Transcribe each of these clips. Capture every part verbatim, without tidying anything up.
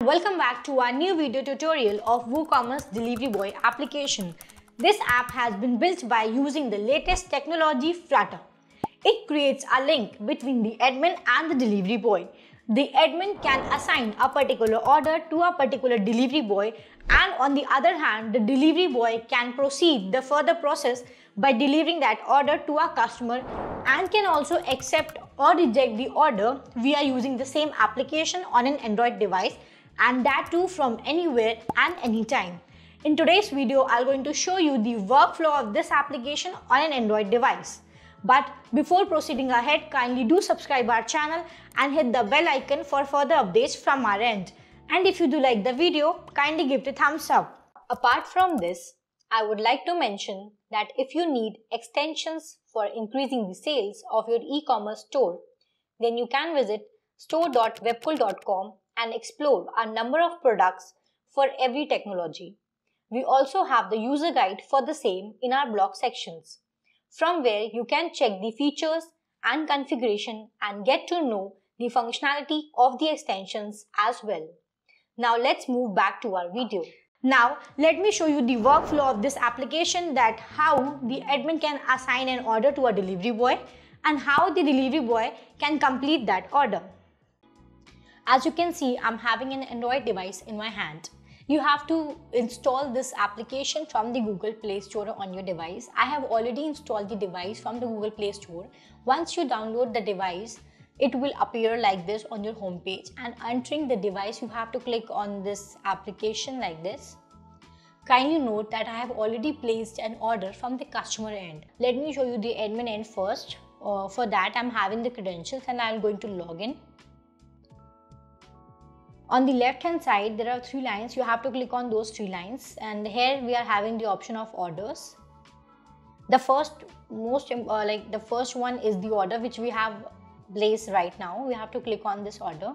Welcome back to our new video tutorial of WooCommerce Delivery Boy application. This app has been built by using the latest technology Flutterapp. It creates a link between the admin and the delivery boy. The admin can assign a particular order to a particular delivery boy, and on the other hand, the delivery boy can proceed the further process by delivering that order to a customer and can also accept or reject the order via using the same application on an Android device, and that too from anywhere and anytime. In today's video, I'm going to show you the workflow of this application on an Android device. But before proceeding ahead, kindly do subscribe our channel and hit the bell icon for further updates from our end. And if you do like the video, kindly give it a thumbs up. Apart from this, I would like to mention that if you need extensions for increasing the sales of your e-commerce store, then you can visit store dot webcool dot com and explore a number of products for every technology. We also have the user guide for the same in our blog sections, from where you can check the features and configuration and get to know the functionality of the extensions as well. Now let's move back to our video. Now let me show you the workflow of this application, that how the admin can assign an order to a delivery boy and how the delivery boy can complete that order. As you can see, I'm having an Android device in my hand. You have to install this application from the Google Play Store on your device. I have already installed the device from the Google Play Store. Once you download the device, it will appear like this on your home page, and entering the device, you have to click on this application like this. Kindly note that I have already placed an order from the customer end. Let me show you the admin end first. Uh, for that, I'm having the credentials and I'm going to log in. On the left hand side, there are three lines. You have to click on those three lines, and here we are having the option of orders. The first most uh, like the first one is the order which we have placed right now. We have to click on this order,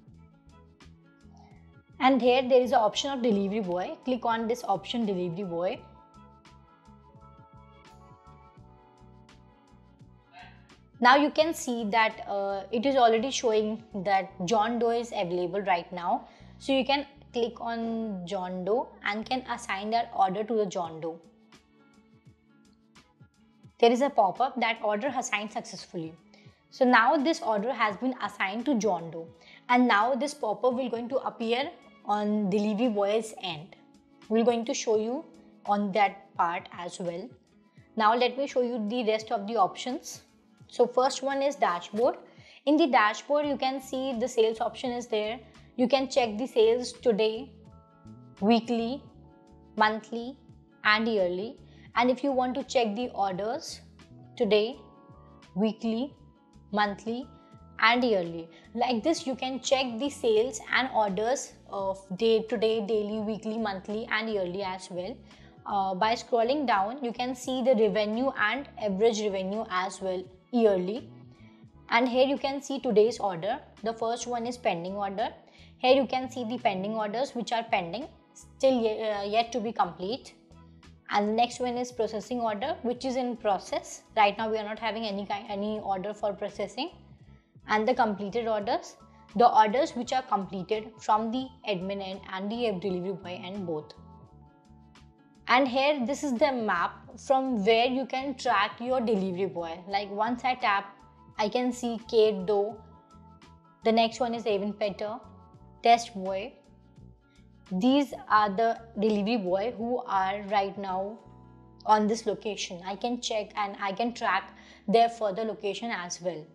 and here there is an option of delivery boy. Click on this option delivery boy. Now you can see that uh, it is already showing that John Doe is available right now. So you can click on John Doe and can assign that order to the John Doe. There is a pop-up that order assigned successfully. So now this order has been assigned to John Doe, and now this pop-up will going to appear on delivery boy's end. We're going to show you on that part as well. Now let me show you the rest of the options. So first one is dashboard. In the dashboard, you can see the sales option is there. You can check the sales today, weekly, monthly and yearly. And if you want to check the orders today, weekly, monthly and yearly, like this you can check the sales and orders of day to day, daily, weekly, monthly and yearly as well. Uh, by scrolling down, you can see the revenue and average revenue as well yearly. And here you can see today's order. The first one is pending order. Here you can see the pending orders which are pending, still uh, yet to be complete. And the next one is processing order, which is in process. Right now we are not having any kind any order for processing. And the completed orders, the orders which are completed from the admin end and the delivery boy end both. And here this is the map from where you can track your delivery boy. Like once I tap, I can see Kate Doe. The next one is Avon Petter, Test Boy. These are the delivery boy who are right now on this location. I can check and I can track their further location as well.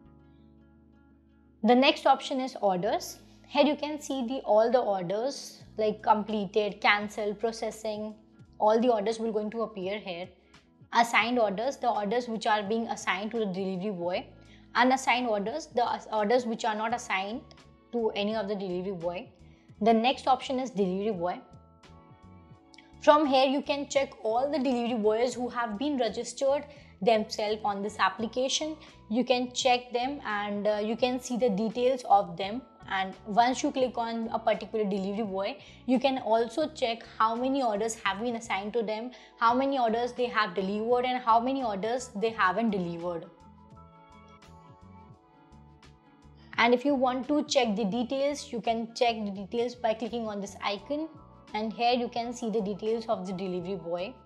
The next option is orders. Here you can see the all the orders like completed, cancelled, processing. All the orders will going to appear here. Assigned orders, the orders which are being assigned to the delivery boy. Unassigned orders, the orders which are not assigned to any of the delivery boy. The next option is delivery boy. From here you can check all the delivery boys who have been registered themselves on this application. You can check them and uh, you can see the details of them. And once you click on a particular delivery boy, you can also check how many orders have been assigned to them, how many orders they have delivered and how many orders they haven't delivered. And if you want to check the details, you can check the details by clicking on this icon, and here you can see the details of the delivery boy.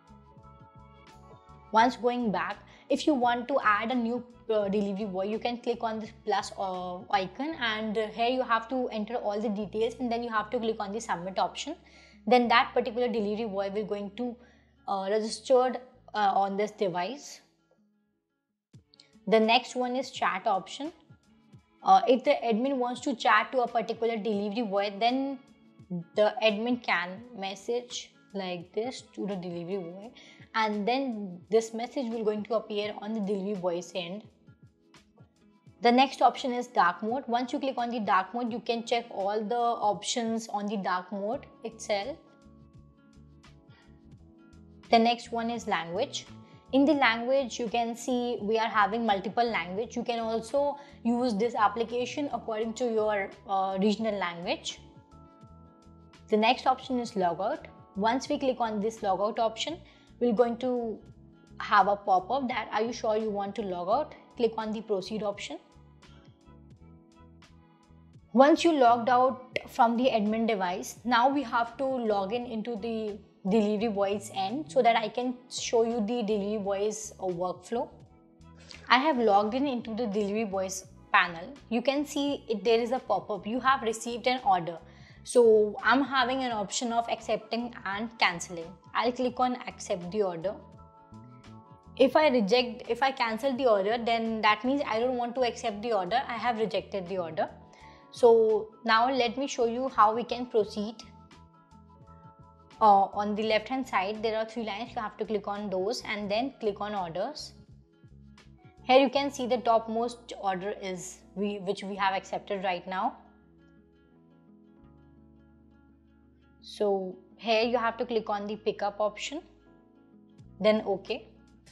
Once going back, if you want to add a new uh, delivery boy, you can click on this plus uh, icon, and uh, here you have to enter all the details, and then you have to click on the submit option. Then that particular delivery boy will going to uh, registered uh, on this device. The next one is chat option. Uh, if the admin wants to chat to a particular delivery boy, then the admin can message like this to the delivery boy, and then this message will going to appear on the delivery boy's end. The next option is dark mode. Once you click on the dark mode, you can check all the options on the dark mode itself. The next one is language. In the language, you can see we are having multiple language. You can also use this application according to your uh, regional language. The next option is logout. Once we click on this logout option, we're going to have a pop-up that are you sure you want to log out? Click on the proceed option. Once you logged out from the admin device, now we have to log in into the delivery boy's end so that I can show you the delivery boy's uh, workflow. I have logged in into the delivery boy's panel. You can see it, there is a pop-up. You have received an order. So I'm having an option of accepting and cancelling. I'll click on accept the order. If I reject, if I cancel the order, then that means I don't want to accept the order. I have rejected the order. So now let me show you how we can proceed. Uh, on the left hand side, there are three lines. You have to click on those and then click on orders. Here you can see the topmost order is we, which we have accepted right now. So here you have to click on the pickup option, then OK.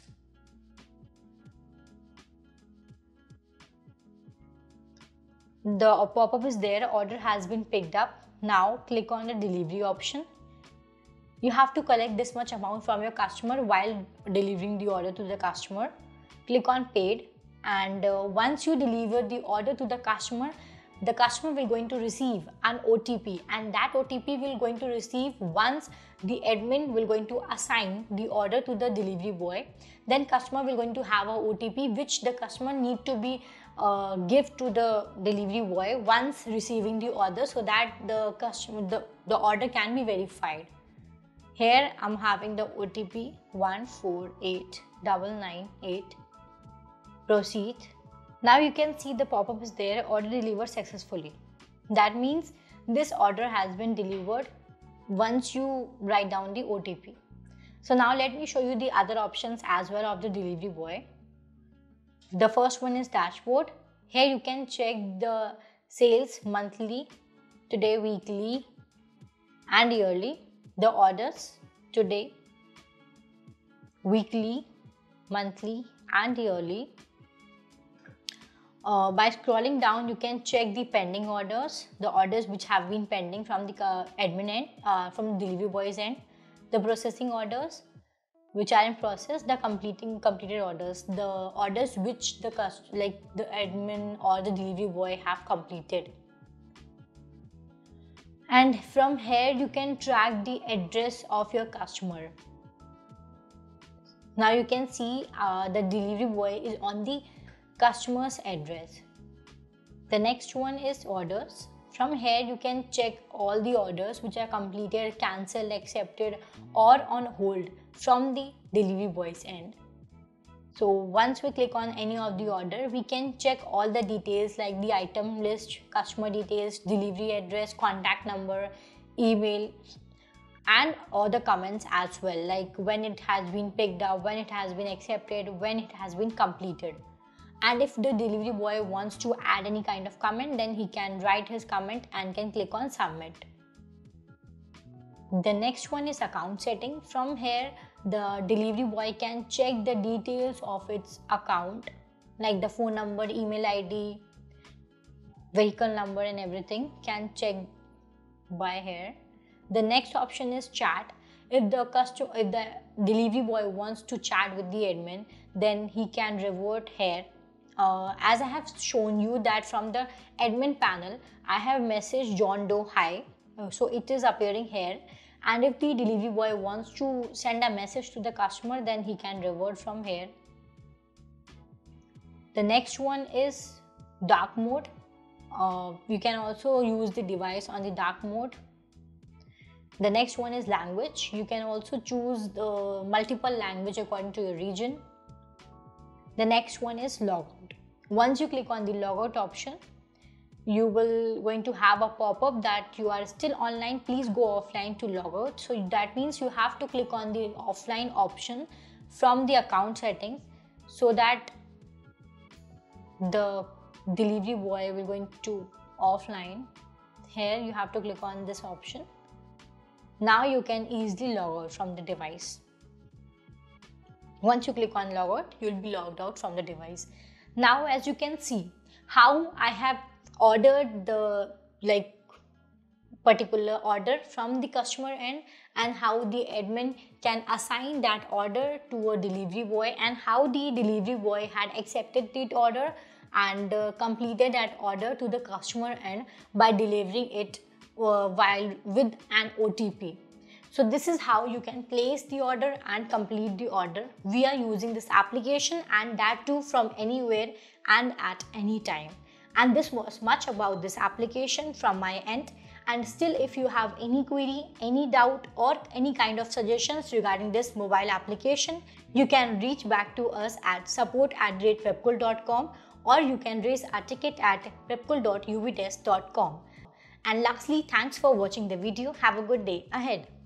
The pop-up is there, order has been picked up. Now click on the delivery option. You have to collect this much amount from your customer while delivering the order to the customer. Click on paid, and uh, once you deliver the order to the customer, the customer will going to receive an O T P, and that O T P will going to receive once the admin will going to assign the order to the delivery boy. Then customer will going to have a O T P which the customer need to be uh, give to the delivery boy once receiving the order, so that the customer the, the order can be verified. Here I'm having the O T P one four eight nine nine eight. Proceed. Now you can see the pop-up is there, order delivered successfully. That means this order has been delivered once you write down the O T P. So now let me show you the other options as well of the delivery boy. The first one is dashboard. Here you can check the sales monthly, today, weekly and yearly, the orders today, weekly, monthly and yearly. Uh, by scrolling down, you can check the pending orders, the orders which have been pending from the uh, admin end, uh, from the delivery boy's end, the processing orders which are in process, the completing completed orders, the orders which the cust like the admin or the delivery boy have completed. And from here you can track the address of your customer. Now you can see uh, the delivery boy is on the customer's address. The next one is orders. From here you can check all the orders which are completed, cancelled, accepted or on hold from the delivery boy's end. So once we click on any of the order, we can check all the details like the item list, customer details, delivery address, contact number, email and all the comments as well, like when it has been picked up, when it has been accepted, when it has been completed. And if the delivery boy wants to add any kind of comment, then he can write his comment and can click on submit. The next one is account setting. From here, the delivery boy can check the details of its account, like the phone number, email I D, vehicle number and everything can check by here. The next option is chat. If the customer, if the delivery boy wants to chat with the admin, then he can revert here uh, as I have shown you that from the admin panel, I have messaged John Doe hi. Uh, so it is appearing here. And if the delivery boy wants to send a message to the customer, then he can revert from here. The next one is dark mode. Uh, you can also use the device on the dark mode. The next one is language. You can also choose the multiple language according to your region. The next one is logout. Once you click on the logout option, you will going to have a pop-up that you are still online, please go offline to logout. So that means you have to click on the offline option from the account settings, so that the delivery boy will going to offline. Here you have to click on this option. Now you can easily log out from the device. Once you click on log out, you will be logged out from the device. Now as you can see how I have ordered the like particular order from the customer end, and how the admin can assign that order to a delivery boy, and how the delivery boy had accepted that order and uh, completed that order to the customer end by delivering it uh, while with an O T P. So this is how you can place the order and complete the order. We are using this application, and that too from anywhere and at any time. And this was much about this application from my end. And still, if you have any query, any doubt, or any kind of suggestions regarding this mobile application, you can reach back to us at support at webcool dot com, or you can raise a ticket at webcool dot u v test dot com. And lastly, thanks for watching the video. Have a good day ahead.